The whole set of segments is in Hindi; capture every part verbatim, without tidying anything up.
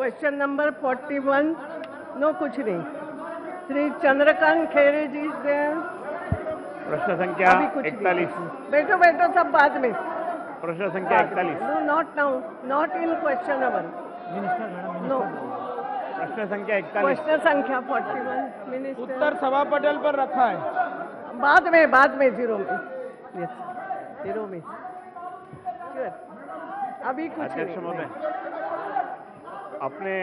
Question number forty one, no कुछ नहीं। श्री चंद्रकांत खेरे जी से प्रश्न संख्या इकतालीस। बैठो बैठो सब बाद में। प्रश्न संख्या इकतालीस। No not now, not in question number. No प्रश्न संख्या इकतालीस। क्वेश्चन संख्या फोर्टी वन मिनिस्टर। उत्तर सभा पटल पर रखा है। बाद में बाद में जीरो में। यस जीरो में। Sure. अभी कुछ अध्यक्ष नहीं। महोदय, अपने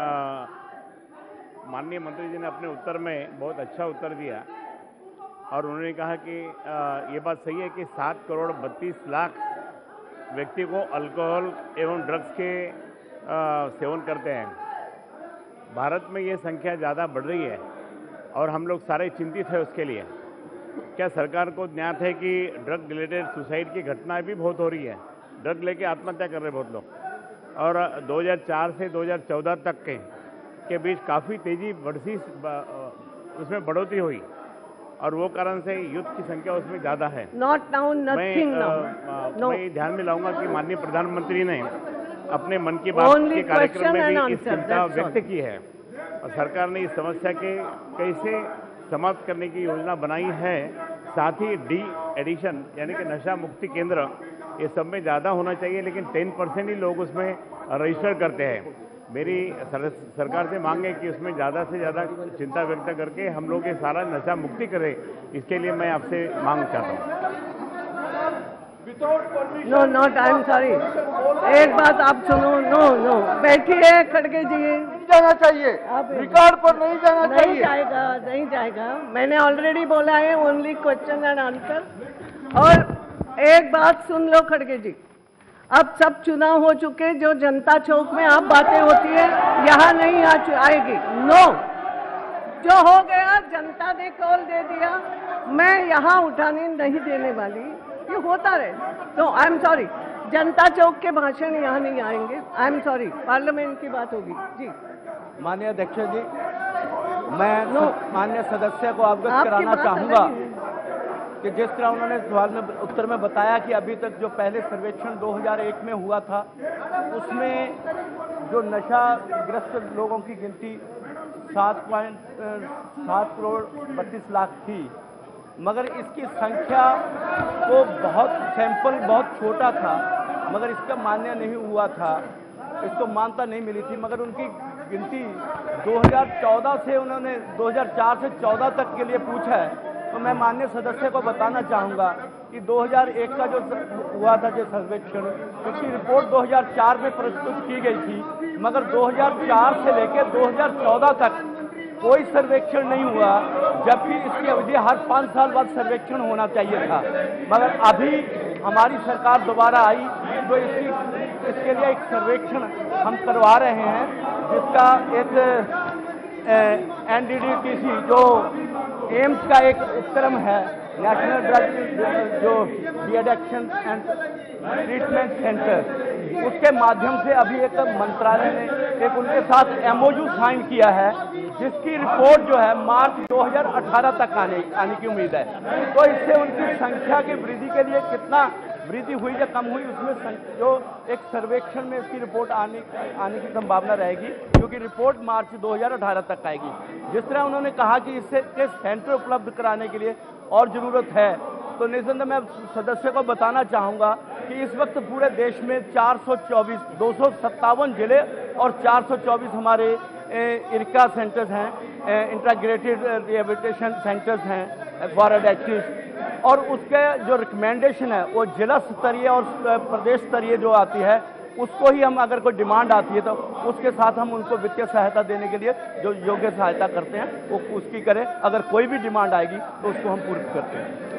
माननीय मंत्री जी ने अपने उत्तर में बहुत अच्छा उत्तर दिया और उन्होंने कहा कि आ, ये बात सही है कि सात करोड़ बत्तीस लाख व्यक्ति को अल्कोहल एवं ड्रग्स के आ, सेवन करते हैं। भारत में ये संख्या ज़्यादा बढ़ रही है और हम लोग सारे चिंतित हैं उसके लिए। क्या सरकार को ज्ञात है कि ड्रग रिलेटेड सुसाइड की घटनाएं भी बहुत हो रही है? ड्रग लेके आत्महत्या कर रहे बहुत लोग। और दो हज़ार चार से दो हज़ार चौदह तक के के बीच काफ़ी तेजी बढ़ती उसमें बढ़ोतरी हुई और वो कारण से यूथ की संख्या उसमें ज़्यादा है। Not now, nothing now. मैं ध्यान में लाऊंगा कि माननीय प्रधानमंत्री ने अपने मन की बात के कार्यक्रम में भी इस चिंता व्यक्त की है और सरकार ने इस समस्या के कैसे समाप्त करने की योजना बनाई है। साथ ही डी एडिशन यानी कि नशा मुक्ति केंद्र ये सब में ज़्यादा होना चाहिए, लेकिन टेन परसेंट ही लोग उसमें रजिस्टर करते हैं। मेरी सर, सरकार से मांग है कि उसमें ज़्यादा से ज़्यादा चिंता व्यक्त करके हम लोग ये सारा नशा मुक्ति करें। इसके लिए मैं आपसे मांग चाहता हूँ। No not, I am sorry. एक बात आप सुनो। नो नो बैठिए खड़गे जी। नहीं जाना चाहिए, रिकॉर्ड पर नहीं जाना नहीं चाहिए। जाएगा, नहीं जाएगा। मैंने ऑलरेडी बोला है ओनली क्वेश्चन एंड आंसर। और एक बात सुन लो खड़गे जी, अब सब चुनाव हो चुके, जो जनता चौक में आप बातें होती है यहाँ नहीं आ आएगी। नो, जो हो गया जनता ने कॉल दे दिया, मैं यहाँ उठाने नहीं देने वाली। ये होता रहे तो आई एम सॉरी, जनता चौक के भाषण यहाँ नहीं आएंगे। आई एम सॉरी, पार्लियामेंट की बात होगी जी। माननीय अध्यक्ष जी, मैं no. माननीय सदस्य को अवगत कराना चाहूँगा कि जिस तरह उन्होंने सवाल में उत्तर में बताया कि अभी तक जो पहले सर्वेक्षण दो हज़ार एक में हुआ था उसमें जो नशाग्रस्त लोगों की गिनती सात पॉइंट सात करोड़ बत्तीस लाख थी, मगर इसकी संख्या को बहुत सैंपल बहुत छोटा था, मगर इसका मान्य नहीं हुआ था, इसको मान्यता नहीं मिली थी। मगर उनकी गिनती दो हज़ार चौदह से उन्होंने दो हज़ार चार से चौदह तक के लिए पूछा है। तो मैं माननीय सदस्य को बताना चाहूँगा कि दो हज़ार एक का जो हुआ था जो सर्वेक्षण, उसकी रिपोर्ट दो हज़ार चार में प्रस्तुत की गई थी, मगर दो हज़ार चार से लेकर दो हज़ार चौदह तक कोई सर्वेक्षण नहीं हुआ, जबकि इसकी अवधि हर पाँच साल बाद सर्वेक्षण होना चाहिए था। मगर अभी हमारी सरकार दोबारा आई तो इसकी इसके लिए एक सर्वेक्षण हम करवा रहे हैं, जिसका एक N D D T C जो एम्स का एक उपक्रम है, नेशनल ड्रग जो de addiction and treatment centre, उसके माध्यम से अभी एक मंत्रालय ने एक उनके साथ एम ओ यू साइन किया है, जिसकी रिपोर्ट जो है मार्च दो हज़ार अठारह तक आने आने की उम्मीद है। तो इससे उनकी संख्या की वृद्धि के लिए कितना वृद्धि हुई या कम हुई, उसमें जो एक सर्वेक्षण में इसकी रिपोर्ट आने आने की संभावना रहेगी, क्योंकि रिपोर्ट मार्च दो हज़ार अठारह तक आएगी। जिस तरह उन्होंने कहा कि इससे के सेंटर उपलब्ध कराने के लिए और ज़रूरत है, तो निसंदेह मैं सदस्य को बताना चाहूँगा कि इस वक्त पूरे देश में चार सौ चौबीस दो सौ सत्तावन जिले और चार सौ चौबीस हमारे इरका सेंटर्स हैं, इंटीग्रेटेड रिहेबिलिटेशन सेंटर्स हैं फॉर एडिक्टिव्स, और उसके जो रिकमेंडेशन है वो जिला स्तरीय और प्रदेश स्तरीय जो आती है, उसको ही हम अगर कोई डिमांड आती है तो उसके साथ हम उनको वित्तीय सहायता देने के लिए जो योग्य सहायता करते हैं वो उसकी करें। अगर कोई भी डिमांड आएगी तो उसको हम पूर्ण करते हैं।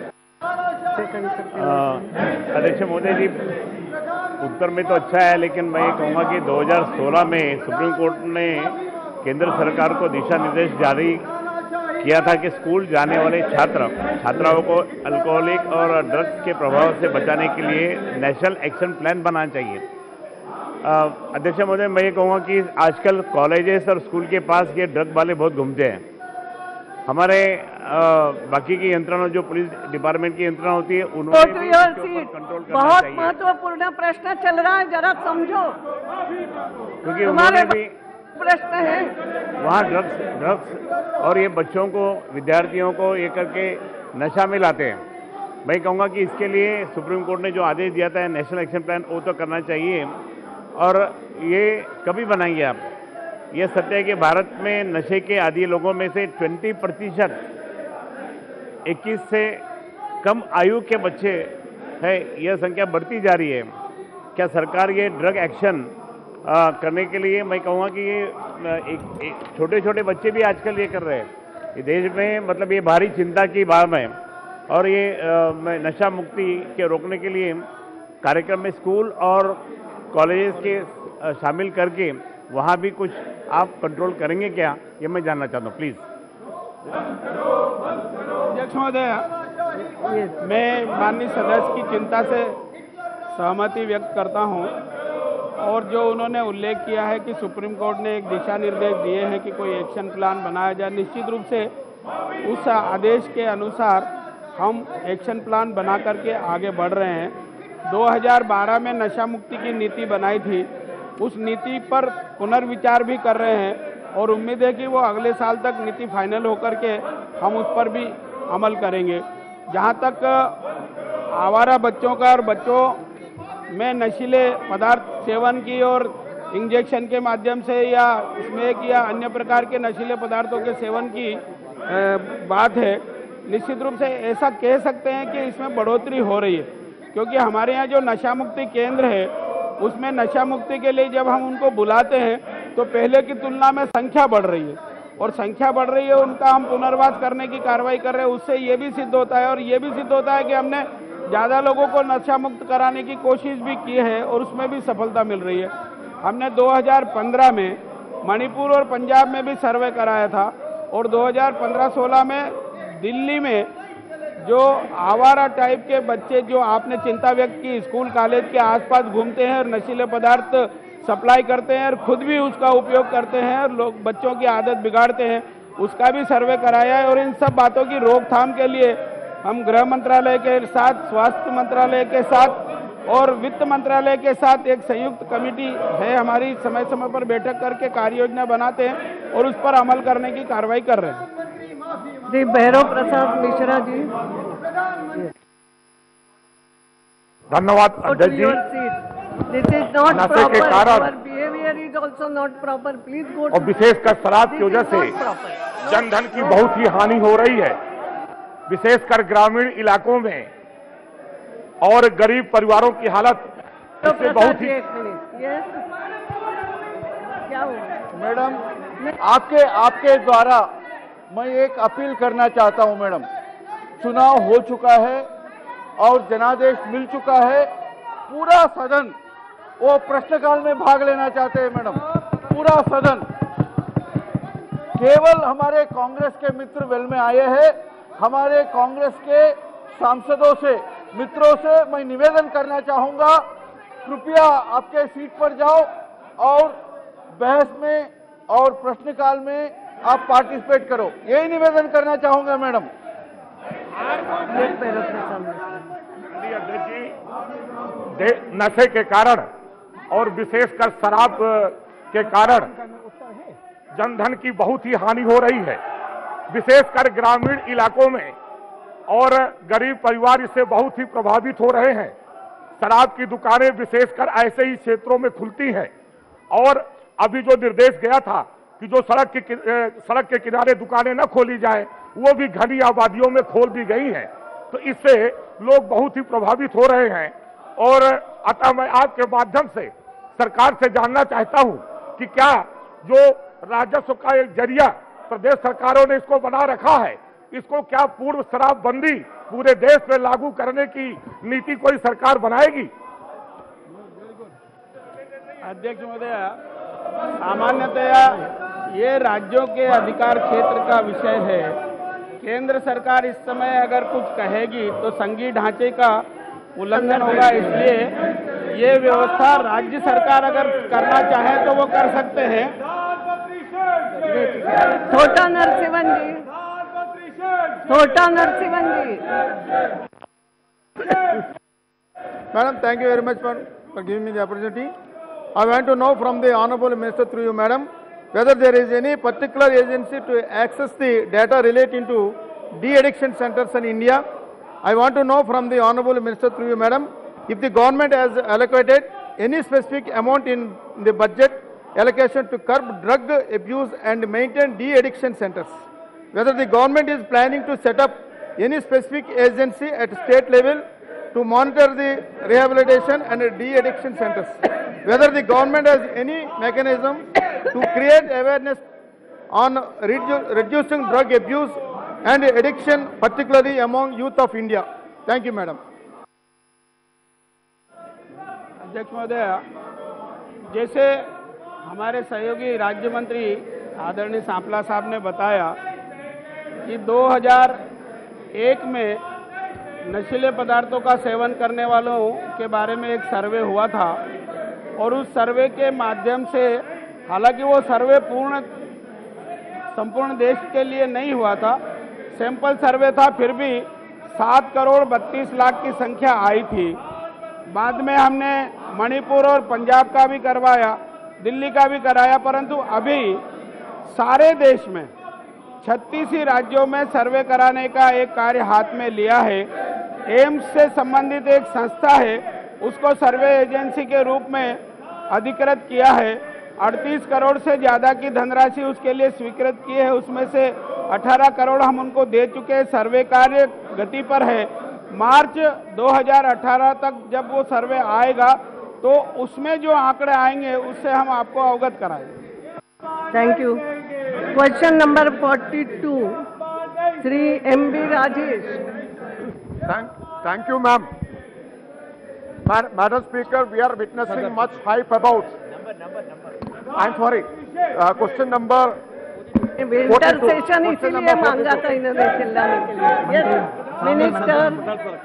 अध्यक्ष महोदय जी, उत्तर में तो अच्छा है, लेकिन मैं ये कहूँगा कि दो हज़ार सोलह में सुप्रीम कोर्ट ने केंद्र सरकार को दिशा निर्देश जारी किया था कि स्कूल जाने वाले छात्र छात्राओं को अल्कोहलिक और ड्रग्स के प्रभाव से बचाने के लिए नेशनल एक्शन प्लान बनाना चाहिए। अध्यक्ष महोदय, मैं ये कहूँगा कि आजकल कॉलेजेस और स्कूल के पास ये ड्रग वाले बहुत घूमते हैं। हमारे आ, बाकी की यंत्रणा जो पुलिस डिपार्टमेंट की यंत्रणा होती है उन्होंने भी इसके ऊपर कंट्रोल करना बहुत चाहिए। महत्वपूर्ण प्रश्न चल रहा है, जरा समझो। क्योंकि उन्होंने भी प्रश्न है। वहाँ ड्रग्स ड्रग्स और ये बच्चों को, विद्यार्थियों को ये करके नशा में लाते हैं। मैं कहूँगा कि इसके लिए सुप्रीम कोर्ट ने जो आदेश दिया था नेशनल एक्शन प्लान, वो तो करना चाहिए। और ये कभी बनाएंगे आप? ये सत्य है कि भारत में नशे के आदी लोगों में से बीस प्रतिशत इक्कीस से कम आयु के बच्चे हैं। यह संख्या बढ़ती जा रही है। क्या सरकार ये ड्रग एक्शन आ, करने के लिए, मैं कहूँगा कि ये एक, एक छोटे छोटे बच्चे भी आजकल ये कर रहे हैं। ये देश में मतलब ये भारी चिंता की बात है। और ये आ, मैं नशा मुक्ति के रोकने के लिए कार्यक्रम में स्कूल और कॉलेजेस के आ, शामिल करके वहाँ भी कुछ आप कंट्रोल करेंगे क्या, ये मैं जानना चाहता हूँ, प्लीज़। अध्यक्ष महोदय, मैं माननीय सदस्य की चिंता से सहमति व्यक्त करता हूं। और जो उन्होंने उल्लेख किया है कि सुप्रीम कोर्ट ने एक दिशा निर्देश दिए हैं कि कोई एक्शन प्लान बनाया जाए, निश्चित रूप से उस आदेश के अनुसार हम एक्शन प्लान बना करके आगे बढ़ रहे हैं। दो हज़ार बारह में नशा मुक्ति की नीति बनाई थी, उस नीति पर पुनर्विचार भी कर रहे हैं और उम्मीद है कि वो अगले साल तक नीति फाइनल होकर के हम उस पर भी अमल करेंगे। जहाँ तक आवारा बच्चों का और बच्चों में नशीले पदार्थ सेवन की और इंजेक्शन के माध्यम से या स्मैक या अन्य प्रकार के नशीले पदार्थों के सेवन की बात है, निश्चित रूप से ऐसा कह सकते हैं कि इसमें बढ़ोतरी हो रही है। क्योंकि हमारे यहाँ जो नशा मुक्ति केंद्र है, उसमें नशा मुक्ति के लिए जब हम उनको बुलाते हैं तो पहले की तुलना में संख्या बढ़ रही है और संख्या बढ़ रही है, उनका हम पुनर्वास करने की कार्रवाई कर रहे हैं। उससे ये भी सिद्ध होता है और ये भी सिद्ध होता है कि हमने ज़्यादा लोगों को नशा मुक्त कराने की कोशिश भी की है और उसमें भी सफलता मिल रही है। हमने दो हज़ार पंद्रह में मणिपुर और पंजाब में भी सर्वे कराया था और दो हज़ार पंद्रह सोलह में दिल्ली में जो आवारा टाइप के बच्चे जो आपने चिंता व्यक्त की, स्कूल कॉलेज के आसपास घूमते हैं और नशीले पदार्थ सप्लाई करते हैं और खुद भी उसका उपयोग करते हैं और लोग बच्चों की आदत बिगाड़ते हैं, उसका भी सर्वे कराया है। और इन सब बातों की रोकथाम के लिए हम गृह मंत्रालय के साथ, स्वास्थ्य मंत्रालय के साथ और वित्त मंत्रालय के साथ एक संयुक्त कमेटी है हमारी, समय समय पर बैठक करके कार्य योजना बनाते हैं और उस पर अमल करने की कार्रवाई कर रहे हैं। जी, भैरव प्रसाद मिश्रा जी। धन्यवाद अध्यक्ष जी। दिस इज नॉट नशे प्रॉपर, के कारण your behaviour is also not proper, please go. और विशेषकर शराब की वजह से जनधन की बहुत ही हानि हो रही है, विशेषकर ग्रामीण इलाकों में, और गरीब परिवारों की हालत इससे बहुत ही। क्या हुआ मैडम, आपके आपके द्वारा मैं एक अपील करना चाहता हूं। मैडम, चुनाव हो चुका है और जनादेश मिल चुका है, पूरा सदन वो प्रश्नकाल में भाग लेना चाहते हैं। मैडम, पूरा सदन, केवल हमारे कांग्रेस के मित्र वेल में आए हैं। हमारे कांग्रेस के सांसदों से, मित्रों से मैं निवेदन करना चाहूंगा, कृपया आपके सीट पर जाओ और बहस में और प्रश्नकाल में आप पार्टिसिपेट करो, यही निवेदन करना चाहूंगा। मैडम, अध्यक्ष जी, नशे के कारण और विशेषकर शराब के कारण जनधन की बहुत ही हानि हो रही है, विशेषकर ग्रामीण इलाकों में, और गरीब परिवार इससे बहुत ही प्रभावित हो रहे हैं। शराब की दुकानें विशेषकर ऐसे ही क्षेत्रों में खुलती हैं और अभी जो निर्देश गया था कि जो सड़क के सड़क के किनारे दुकानें न खोली जाए, वो भी घनी आबादियों में खोल दी गई हैं। तो इससे लोग बहुत ही प्रभावित हो रहे हैं। और अतः मैं आपके माध्यम से सरकार से जानना चाहता हूं कि क्या जो राजस्व का एक जरिया प्रदेश सरकारों ने इसको बना रखा है, इसको क्या पूर्ण शराबबंदी पूरे देश में लागू करने की नीति कोई सरकार बनाएगी? अध्यक्ष महोदय, सामान्यतया ये राज्यों के अधिकार क्षेत्र का विषय है। केंद्र सरकार इस समय अगर कुछ कहेगी तो संघीय ढांचे का उल्लंघन होगा, इसलिए ये व्यवस्था राज्य सरकार अगर करना चाहे तो वो कर सकते हैं। छोटा नरसिंहन जी, छोटा नरसिंहन जी। Madam, thank you very much for, for giving me the opportunity. I want to know from the Honorable Minister through you, Madam, whether there is any particular agency to access the data relating to de-addiction centers in India. I want to know from the Honorable Minister through you, Madam, if the government has allocated any specific amount in the budget allocation to curb drug abuse and maintain de-addiction centers. Whether the government is planning to set up any specific agency at state level to monitor the rehabilitation and de-addiction centers. Whether the government has any mechanism to create awareness on redu reducing drug abuse and addiction, particularly among youth of India. Thank you, Madam. अध्यक्ष महोदय, जैसे हमारे सहयोगी राज्य मंत्री आदरणीय सांपला साहब ने बताया कि दो हज़ार एक में नशीले पदार्थों का सेवन करने वालों के बारे में एक सर्वे हुआ था और उस सर्वे के माध्यम से, हालांकि वो सर्वे पूर्ण संपूर्ण देश के लिए नहीं हुआ था, सैंपल सर्वे था, फिर भी सात करोड़ बत्तीस लाख की संख्या आई थी। बाद में हमने मणिपुर और पंजाब का भी करवाया, दिल्ली का भी कराया, परंतु अभी सारे देश में छत्तीस ही राज्यों में सर्वे कराने का एक कार्य हाथ में लिया है। एम्स से संबंधित एक संस्था है, उसको सर्वे एजेंसी के रूप में अधिकृत किया है। अड़तीस करोड़ से ज़्यादा की धनराशि उसके लिए स्वीकृत की है, उसमें से अठारह करोड़ हम उनको दे चुके हैं। सर्वे कार्य गति पर है। मार्च दो हज़ार अठारह तक जब वो सर्वे आएगा तो उसमें जो आंकड़े आएंगे उससे हम आपको अवगत कराएंगे। Thank you. क्वेश्चन नंबर बयालीस, Shri M B Rajesh. Thank, thank you, ma'am. Madam Speaker, we are witnessing much hype about. I'm sorry. Uh, question number. Winter session इसीलिए मांगा था इन्होंने चिल्लाने के लिए। Yes minister.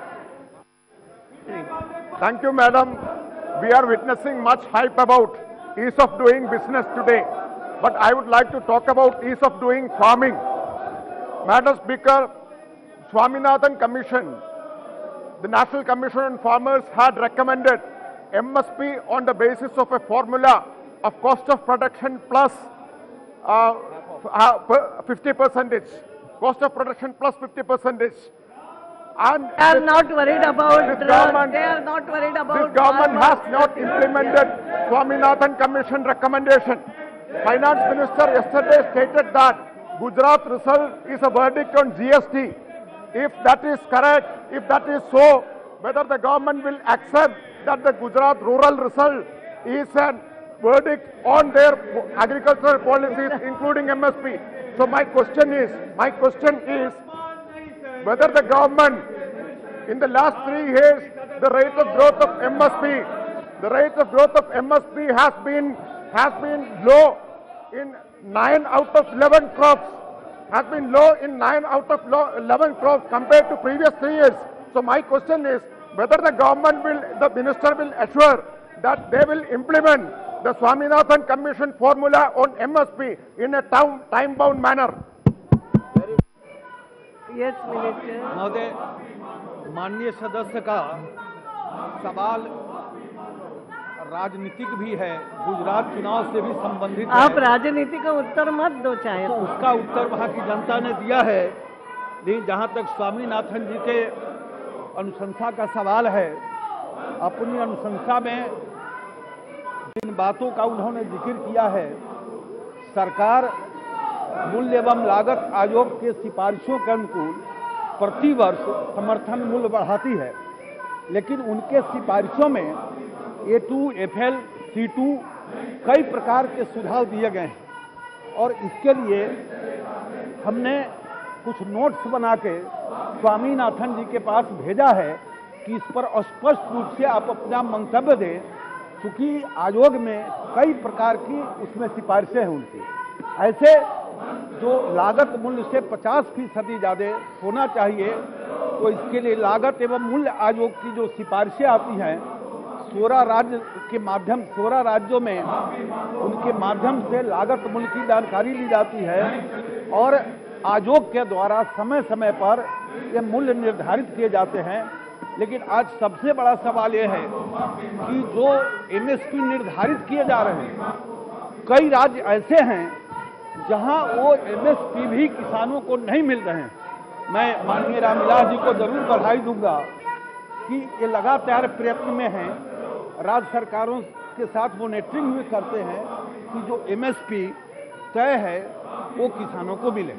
Thank you, madam. We are witnessing much hype about ease of doing business today. But I would like to talk about ease of doing farming. Madam Speaker, Swaminathan Commission, the National Commission on Farmers had recommended M S P on the basis of a formula of cost of production plus uh, fifty percentage. Cost of production plus fifty percentage. And they are not worried about this drugs. government, They are not worried about. This government has not implemented Swaminathan Commission recommendation. Finance Minister yesterday stated that Gujarat result is a verdict on G S T. If that is correct, if that is so, whether the government will accept that the Gujarat rural result is a verdict on their agricultural policies, including M S P. So my question is, my question is, whether the government, in the last three years, the rate of growth of M S P, the rate of growth of M S P has been has been low in nine out of eleven crops, has been low in nine out of eleven crops compared to previous three years. So my question is, whether the government will, the minister will assure that they will implement the Swaminathan Commission formula on M S P in a time-bound manner. Yes, Minister. महोदय, माननीय सदस्य का सवाल राजनीतिक भी है, गुजरात चुनाव से भी संबंधित है। आप राजनीति का उत्तर मत दो चाहे तो उसका उत्तर वहाँ की जनता ने दिया है। लेकिन जहाँ तक स्वामीनाथन जी के अनुशंसा का सवाल है, अपनी अनुशंसा में जिन बातों का उन्होंने जिक्र किया है, सरकार मूल्य एवं लागत आयोग के सिफारिशों के अनुकूल प्रतिवर्ष समर्थन मूल्य बढ़ाती है, लेकिन उनके सिफारिशों में A two, F L, C two कई प्रकार के सुझाव दिए गए हैं और इसके लिए हमने कुछ नोट्स बना के स्वामीनाथन जी के पास भेजा है कि इस पर स्पष्ट रूप से आप अपना मंतव्य दें, क्योंकि आयोग में कई प्रकार की उसमें सिफारिशें हैं उनकी। ऐसे जो लागत मूल्य से पचास फीसदी ज़्यादा होना चाहिए, तो इसके लिए लागत एवं मूल्य आयोग की जो सिफारिशें आती हैं, सोलह राज्य के माध्यम सोलह राज्यों में उनके माध्यम से लागत मूल्य की जानकारी ली जाती है और आयोग के द्वारा समय समय पर ये मूल्य निर्धारित किए जाते हैं। लेकिन आज सबसे बड़ा सवाल ये है कि जो एम एस पी निर्धारित किए जा रहे हैं, कई राज्य ऐसे हैं जहां वो एमएसपी भी किसानों को नहीं मिल रहे हैं। मैं माननीय रामविलास जी को जरूर बधाई दूंगा कि ये लगातार प्रयत्न में हैं, राज्य सरकारों के साथ मॉनिटरिंग भी करते हैं कि जो एमएसपी तय है वो किसानों को मिले।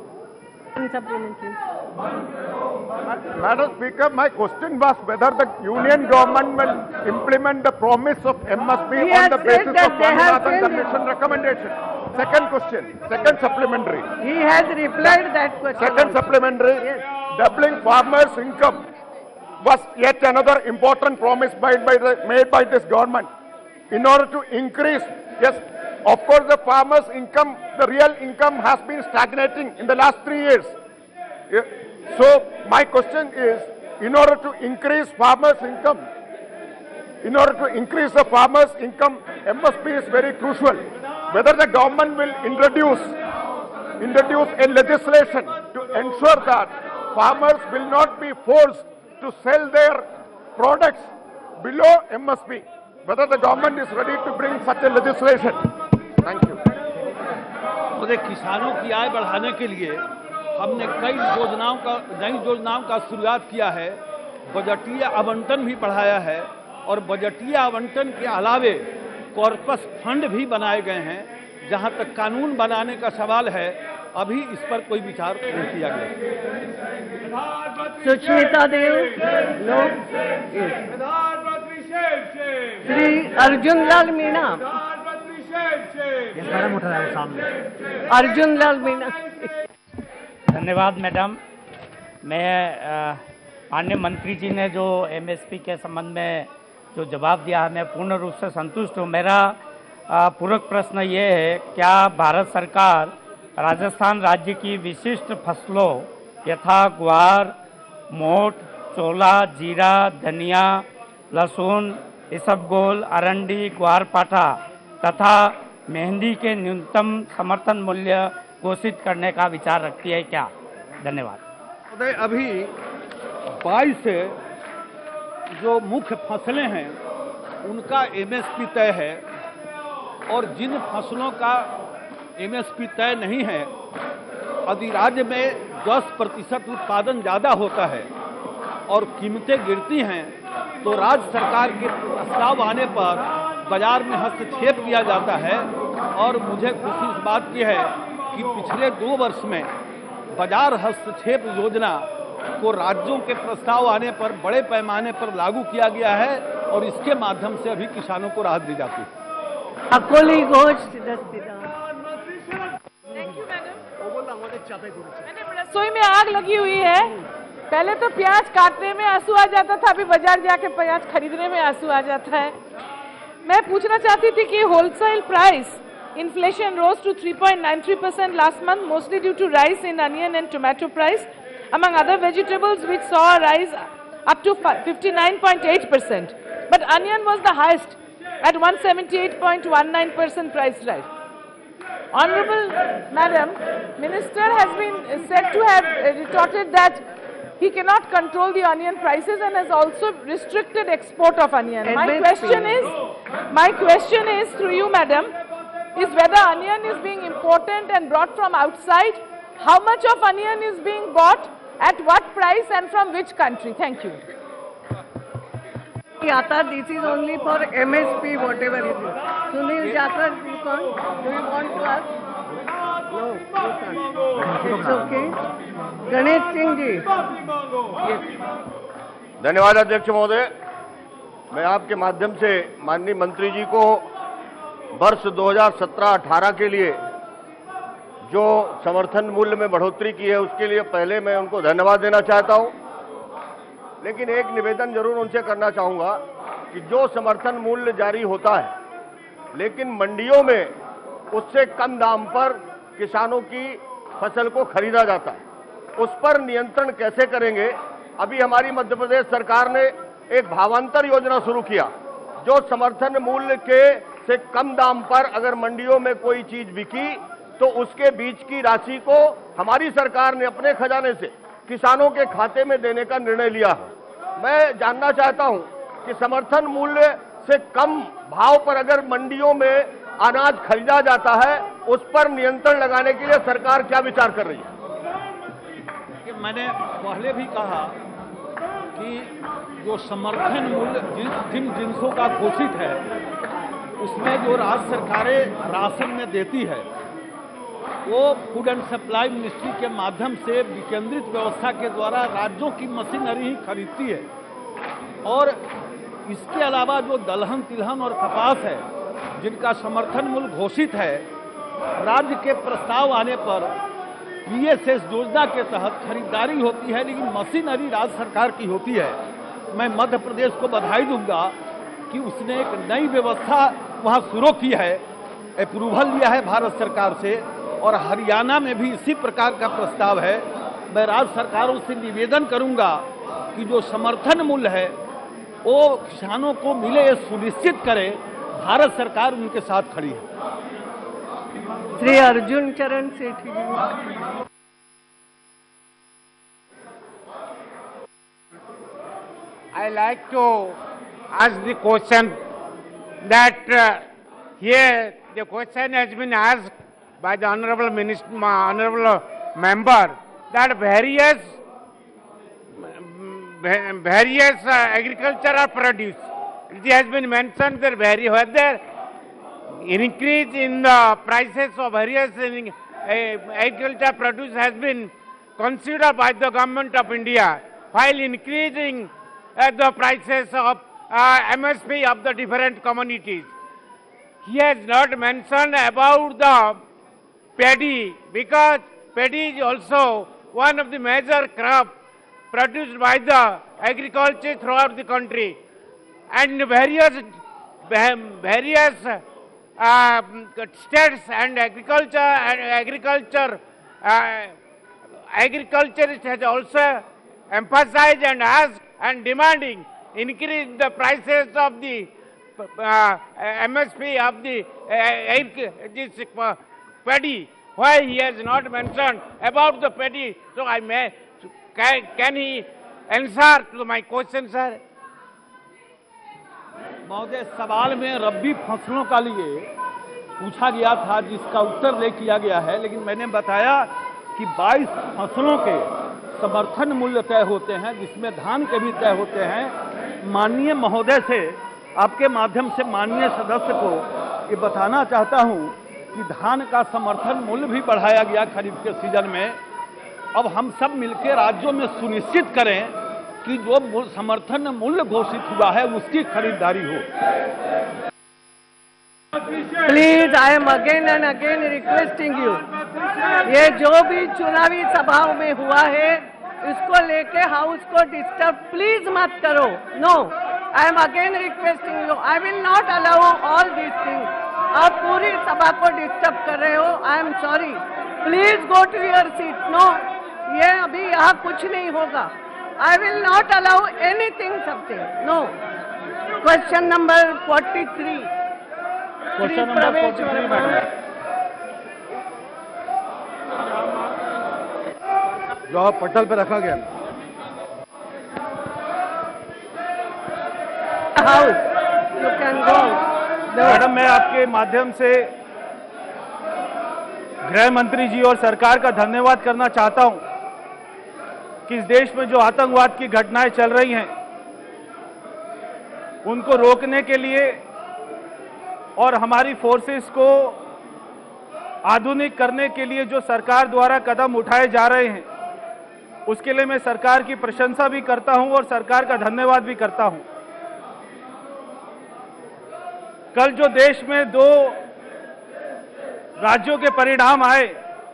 Madam Speaker, my question was whether the union government will implement the promise of M S P He on has the said basis that of they have Swaminathan said- Commission recommendation. Second question, second supplementary. He has replied that question. Second also. supplementary, Yes. doubling farmers' income was yet another important promise made by the made by this government in order to increase. Yes, of course, the farmers' income, the real income has been stagnating in the last three years. Yeah. So my question is, in order to increase farmers' income, in order to increase the farmers' income, M S P is very crucial. Whether the government will introduce introduce a legislation to ensure that farmers will not be forced to sell their products below M S P. Whether the government is ready to bring such a legislation. Thank you. मुझे किसानों की आय बढ़ाने के लिए हमने कई योजनाओं का नई योजनाओं का शुरुआत किया है, बजटीय आवंटन भी बढ़ाया है और बजटीय आवंटन के अलावे कॉर्पस फंड भी बनाए गए हैं। जहां तक कानून बनाने का सवाल है, अभी इस पर कोई विचार नहीं किया गया। सुष्मिता देव, लोग श्री अर्जुन लाल मीणा, अर्जुन लाल मीणा। धन्यवाद मैडम। मैं अ, माननीय मंत्री जी ने जो एमएसपी के संबंध में जो जवाब दिया है, मैं पूर्ण रूप से संतुष्ट हूँ। मेरा अ, पूरक प्रश्न ये है, क्या भारत सरकार राजस्थान राज्य की विशिष्ट फसलों यथा ग्वार, मोठ, चोला, जीरा, धनिया, लहसुन, इसबगोल, अरंडी, ग्वारपाठा तथा मेहंदी के न्यूनतम समर्थन मूल्य घोषित करने का विचार रखती है क्या? धन्यवाद। अभी बाईस जो मुख्य फसलें हैं उनका एमएसपी तय है और जिन फसलों का एमएसपी तय नहीं है, यदि राज्य में दस प्रतिशत उत्पादन ज़्यादा होता है और कीमतें गिरती हैं तो राज्य सरकार के प्रस्ताव आने पर बाजार में हस्तक्षेप किया जाता है। और मुझे खुशी इस बात की है कि पिछले दो वर्ष में बाजार हस्तक्षेप योजना को राज्यों के प्रस्ताव आने पर बड़े पैमाने पर लागू किया गया है और इसके माध्यम से अभी किसानों को राहत दी जाती है। अकोली घोष दस्तीदार। मैडम, रसोई में आग लगी हुई है। पहले तो प्याज काटने में आंसू आ जाता था, अभी बाजार जाके प्याज खरीदने में आंसू आ जाता है। मैं पूछना चाहती थी कि wholesale price inflation rose to three point nine three percent last month, mostly due to rise in onion and tomato price, among other vegetables, which saw a rise up to fifty-nine point eight percent. But onion was the highest at one hundred seventy-eight point one nine percent price rise. Honorable Madam, Minister has been said to have retorted that he cannot control the onion prices and has also restricted export of onion. My question is, my question is through you, Madam, is whether onion is being imported and brought from outside, how much of onion is being bought, at what price and from which country? Thank you. Yata, this is only for M S P, whatever it is. Sunil Jakar, you can't? Do you want to ask? No, you can't. It's okay. Ganesh Singh ji. Yes. धन्यवाद अध्यक्ष महोदय। मैं आपके माध्यम से माननीय मंत्री जी को वर्ष दो हज़ार सत्रह अठारह के लिए जो समर्थन मूल्य में बढ़ोतरी की है उसके लिए पहले मैं उनको धन्यवाद देना चाहता हूं। लेकिन एक निवेदन जरूर उनसे करना चाहूँगा कि जो समर्थन मूल्य जारी होता है लेकिन मंडियों में उससे कम दाम पर किसानों की फसल को खरीदा जाता है, उस पर नियंत्रण कैसे करेंगे? अभी हमारी मध्य प्रदेश सरकार ने एक भावांतर योजना शुरू किया, जो समर्थन मूल्य के से कम दाम पर अगर मंडियों में कोई चीज बिकी तो उसके बीच की राशि को हमारी सरकार ने अपने खजाने से किसानों के खाते में देने का निर्णय लिया है। मैं जानना चाहता हूं कि समर्थन मूल्य से कम भाव पर अगर मंडियों में अनाज खरीदा जाता है, उस पर नियंत्रण लगाने के लिए सरकार क्या विचार कर रही है? कि मैंने पहले भी कहा कि जो समर्थन मूल्य जिन जिन जिनसों का घोषित है उसमें जो राज्य सरकारें राशन में देती है वो फूड एंड सप्लाई मिनिस्ट्री के माध्यम से विकेंद्रित व्यवस्था के द्वारा राज्यों की मशीनरी ही खरीदती है। और इसके अलावा जो दलहन तिलहन और कपास है जिनका समर्थन मूल्य घोषित है, राज्य के प्रस्ताव आने पर पीएसएस योजना के तहत खरीदारी होती है, लेकिन मशीनरी राज्य सरकार की होती है। मैं मध्य प्रदेश को बधाई दूंगा कि उसने एक नई व्यवस्था वहाँ शुरू की है, अप्रूवल लिया है भारत सरकार से, और हरियाणा में भी इसी प्रकार का प्रस्ताव है। मैं राज्य सरकारों से निवेदन करूंगा कि जो समर्थन मूल्य है वो किसानों को मिले, ये सुनिश्चित करें। भारत सरकार उनके साथ खड़ी है। श्री अर्जुन चरण सेठी जी। I like to ask the question that uh, here the question has been asked by the honorable minister, honorable member, that various various uh, agricultural produce. It has been mentioned that very whether increase in the prices of various uh, agricultural produce has been considered by the government of India, while increasing uh, the prices of uh, M S P of the different commodities. He has not mentioned about the paddy, because paddy is also one of the major crops produced by the agriculture throughout the country, and various various uh, states and agriculture and agriculture uh, agriculture has also emphasized and asked and demanding increase the prices of the uh, M S P of the uh, this uh, paddy. Why he has not mentioned about the paddy? So I may can, can he answer to my question, sir? महोदय, सवाल में रबी फसलों का लिए पूछा गया था, जिसका उत्तर ले किया गया है, लेकिन मैंने बताया कि बाईस फसलों के समर्थन मूल्य तय होते हैं, जिसमें धान के भी तय होते हैं। माननीय महोदय से, आपके माध्यम से माननीय सदस्य को ये बताना चाहता हूं कि धान का समर्थन मूल्य भी बढ़ाया गया खरीफ के सीजन में। अब हम सब मिलकर राज्यों में सुनिश्चित करें कि जो समर्थन मूल्य घोषित हुआ है उसकी खरीदारी हो। Please, I am again and again requesting you, ये जो भी चुनावी सभाओं में हुआ है इसको लेके हाउस को डिस्टर्ब प्लीज मत करो। No, I am again requesting you, I will not allow all this things. आप पूरी सभा को डिस्टर्ब कर रहे हो। I am sorry, please go to your seat. No, ये अभी यहाँ कुछ नहीं होगा। I will not allow anything, something. No. Question number forty-three. Question number forty-three, madam. जो पटल पे रखा गया। House. You can go. Madam, मैं आपके माध्यम से गृह मंत्री जी और सरकार का धन्यवाद करना चाहता हूं कि इस देश में जो आतंकवाद की घटनाएं चल रही हैं उनको रोकने के लिए और हमारी फोर्सेस को आधुनिक करने के लिए जो सरकार द्वारा कदम उठाए जा रहे हैं उसके लिए मैं सरकार की प्रशंसा भी करता हूं और सरकार का धन्यवाद भी करता हूं। कल जो देश में दो राज्यों के परिणाम आए,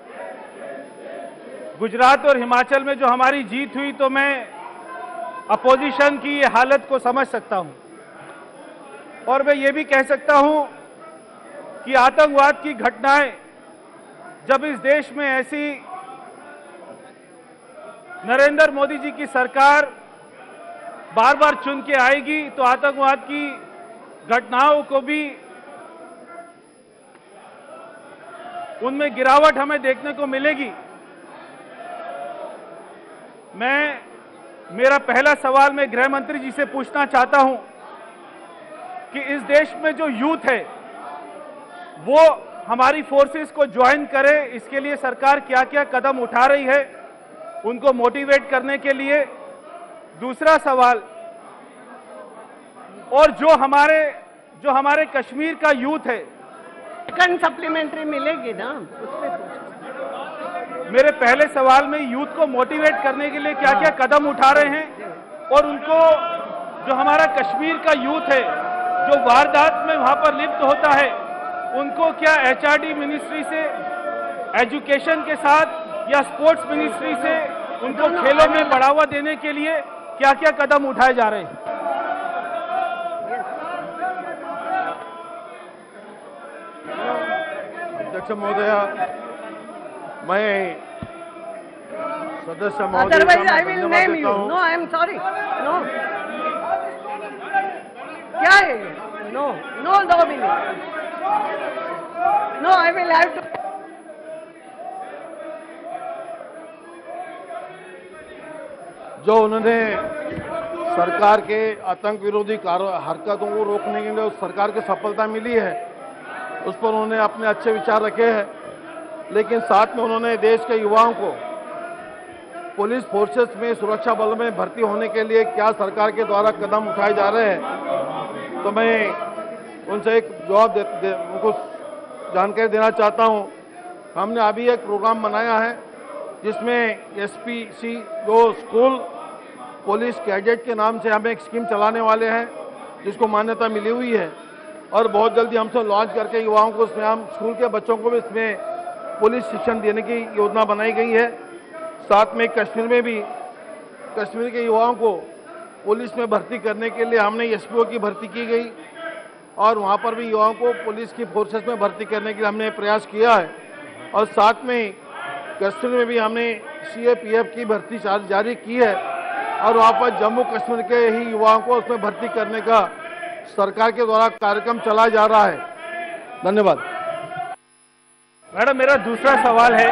गुजरात और हिमाचल में जो हमारी जीत हुई, तो मैं अपोजिशन की हालत को समझ सकता हूं और मैं ये भी कह सकता हूं कि आतंकवाद की घटनाएं जब इस देश में ऐसी नरेंद्र मोदी जी की सरकार बार बार चुन के आएगी तो आतंकवाद की घटनाओं को भी उनमें गिरावट हमें देखने को मिलेगी। मैं मेरा पहला सवाल मैं गृह मंत्री जी से पूछना चाहता हूं कि इस देश में जो यूथ है वो हमारी फोर्सेस को ज्वाइन करे, इसके लिए सरकार क्या क्या कदम उठा रही है उनको मोटिवेट करने के लिए। दूसरा सवाल, और जो हमारे जो हमारे कश्मीर का यूथ है, सेकंड सप्लीमेंट्री मिलेगी ना, उसमें पूछो। मेरे पहले सवाल में यूथ को मोटिवेट करने के लिए क्या क्या कदम उठा रहे हैं, और उनको जो हमारा कश्मीर का यूथ है जो वारदात में वहां पर लिप्त होता है, उनको क्या एचआरडी मिनिस्ट्री से, एजुकेशन के साथ या स्पोर्ट्स मिनिस्ट्री से उनको खेलों में बढ़ावा देने के लिए क्या क्या कदम उठाए जा रहे हैं? अध्यक्ष महोदय, मैं सदस्य महोदय otherwise I will name you. No, I am sorry. No, क्या है ये? नो नो दो minute. No, I will have to. जो उन्होंने सरकार के आतंक विरोधी हरकतों को रोकने के लिए सरकार की सफलता मिली है, उस पर उन्होंने अपने अच्छे विचार रखे हैं, लेकिन साथ में उन्होंने देश के युवाओं को पुलिस फोर्सेस में, सुरक्षा बल में भर्ती होने के लिए क्या सरकार के द्वारा कदम उठाए जा रहे हैं, तो मैं उनसे एक जवाब दे, दे उनको जानकारी देना चाहता हूं। हमने अभी एक प्रोग्राम बनाया है जिसमें एसपीसी जो स्कूल पुलिस कैडेट के नाम से हम एक स्कीम चलाने वाले हैं जिसको मान्यता मिली हुई है, और बहुत जल्दी हमसे लॉन्च करके युवाओं को इसमें, हम स्कूल के बच्चों को भी इसमें पुलिस शिक्षण देने की योजना बनाई गई है। साथ में कश्मीर में भी कश्मीर के युवाओं को पुलिस में भर्ती करने के लिए हमने एसपीओ की भर्ती की गई, और वहाँ पर भी युवाओं को पुलिस की फोर्सेस में भर्ती करने के लिए हमने प्रयास किया है। और साथ में कश्मीर में भी हमने सीएपीएफ की भर्ती जारी की है, और वहाँ पर जम्मू कश्मीर के ही युवाओं को उसमें भर्ती करने का सरकार के द्वारा कार्यक्रम चलाया जा रहा है। धन्यवाद। मैडम, मेरा दूसरा सवाल है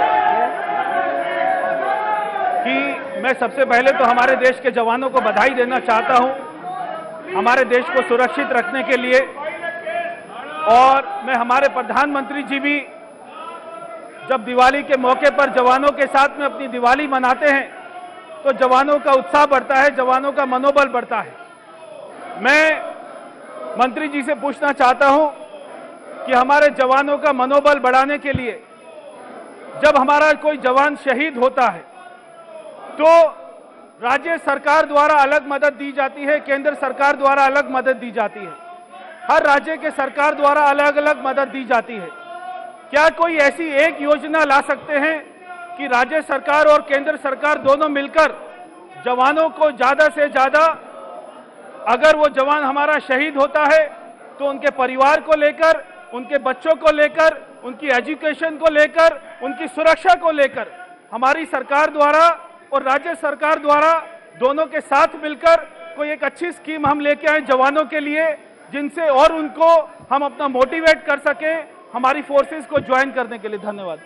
कि मैं सबसे पहले तो हमारे देश के जवानों को बधाई देना चाहता हूं हमारे देश को सुरक्षित रखने के लिए, और मैं हमारे प्रधानमंत्री जी भी जब दिवाली के मौके पर जवानों के साथ में अपनी दिवाली मनाते हैं तो जवानों का उत्साह बढ़ता है, जवानों का मनोबल बढ़ता है। मैं मंत्री जी से पूछना चाहता हूं कि हमारे जवानों का मनोबल बढ़ाने के लिए जब हमारा कोई जवान शहीद होता है तो राज्य सरकार द्वारा अलग मदद दी जाती है, केंद्र सरकार द्वारा अलग मदद दी जाती है, हर राज्य के सरकार द्वारा अलग अलग मदद दी जाती है। क्या कोई ऐसी एक योजना ला सकते हैं कि राज्य सरकार और केंद्र सरकार दोनों मिलकर जवानों को ज्यादा से ज्यादा, अगर वो जवान हमारा शहीद होता है तो उनके परिवार को लेकर, उनके बच्चों को लेकर, उनकी एजुकेशन को लेकर, उनकी सुरक्षा को लेकर हमारी सरकार द्वारा और राज्य सरकार द्वारा दोनों के साथ मिलकर कोई एक अच्छी स्कीम हम लेके आए जवानों के लिए, जिनसे और उनको हम अपना मोटिवेट कर सके हमारी फोर्सेस को ज्वाइन करने के लिए। धन्यवाद।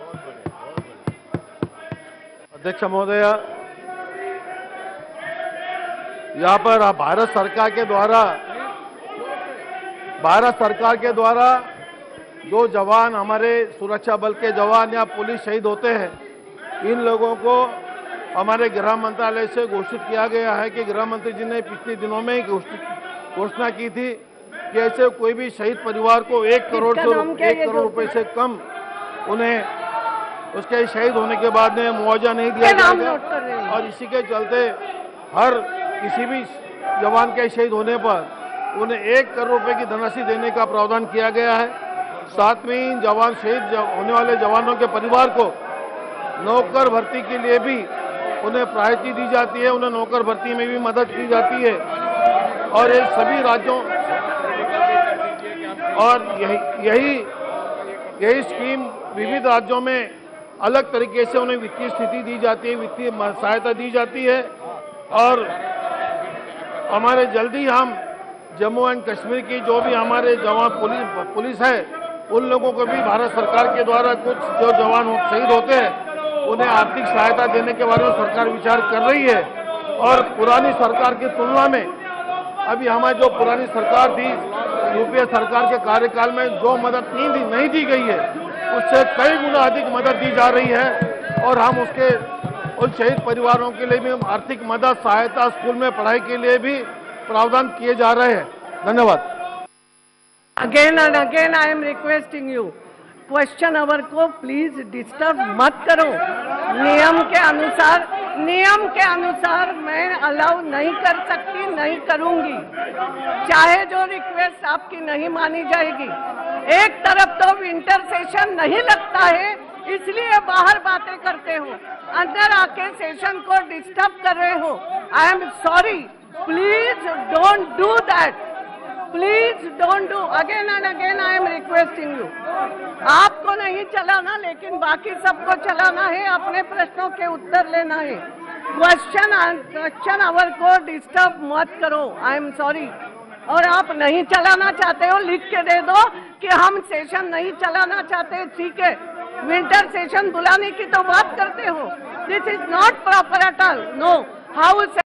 अध्यक्ष महोदय, यहाँ पर भारत सरकार के द्वारा भारत सरकार के द्वारा जो जवान, हमारे सुरक्षा बल के जवान या पुलिस शहीद होते हैं, इन लोगों को हमारे गृह मंत्रालय से घोषित किया गया है कि गृह मंत्री जी ने पिछले दिनों में घोषणा की थी कि ऐसे कोई भी शहीद परिवार को एक करोड़ से एक करोड़ रुपए से कम उन्हें उसके शहीद होने के बाद में मुआवजा नहीं दिया जाएगा, और इसी के चलते हर किसी भी जवान के शहीद होने पर उन्हें एक करोड़ रुपए की धनराशि देने का प्रावधान किया गया है। साथ में ही जवान शहीद होने वाले जवानों के परिवार को नौकर भर्ती के लिए भी उन्हें प्रायोरिटी दी जाती है, उन्हें नौकर भर्ती में भी मदद की जाती है, और ये सभी राज्यों और यही यही यही स्कीम विविध राज्यों में अलग तरीके से उन्हें वित्तीय स्थिति दी जाती है, वित्तीय सहायता दी जाती है। और हमारे जल्दी हम जम्मू एंड कश्मीर की जो भी हमारे जवान पुलिस पुलिस है, उन लोगों को भी भारत सरकार के द्वारा कुछ जो जवान शहीद होते हैं उन्हें आर्थिक सहायता देने के बारे में सरकार विचार कर रही है। और पुरानी सरकार की तुलना में अभी हमारी जो पुरानी सरकार थी यूपीए सरकार के कार्यकाल में जो मदद नहीं दी नहीं दी गई है उससे कई गुना अधिक मदद दी जा रही है और हम उसके उन शहीद परिवारों के लिए भी हम आर्थिक मदद सहायता स्कूल में पढ़ाई के लिए भी प्रावधान किए जा रहे हैं। धन्यवाद। Again and again I am requesting you, question hour को प्लीज डिस्टर्ब मत करो। नियम के अनुसार नियम के अनुसार मैं अलाउ नहीं कर सकती, नहीं करूंगी, चाहे जो रिक्वेस्ट आपकी नहीं मानी जाएगी। एक तरफ तो विंटर सेशन नहीं लगता है इसलिए बाहर बातें करते हो, अंदर आके सेशन को डिस्टर्ब कर रहे हो। I am sorry, please don't do that, please don't do. Again and again I am requesting you, आपको नहीं चलाना लेकिन बाकी सबको चलाना है, अपने प्रश्नों के उत्तर लेना है। क्वेश्चन क्वेश्चन आवर को डिस्टर्ब मत करो। I am sorry. और आप नहीं चलाना चाहते हो लिख के दे दो कि हम सेशन नहीं चलाना चाहते, ठीक है। विंटर सेशन बुलाने की तो बात करते हो, this is not proper at all. No, how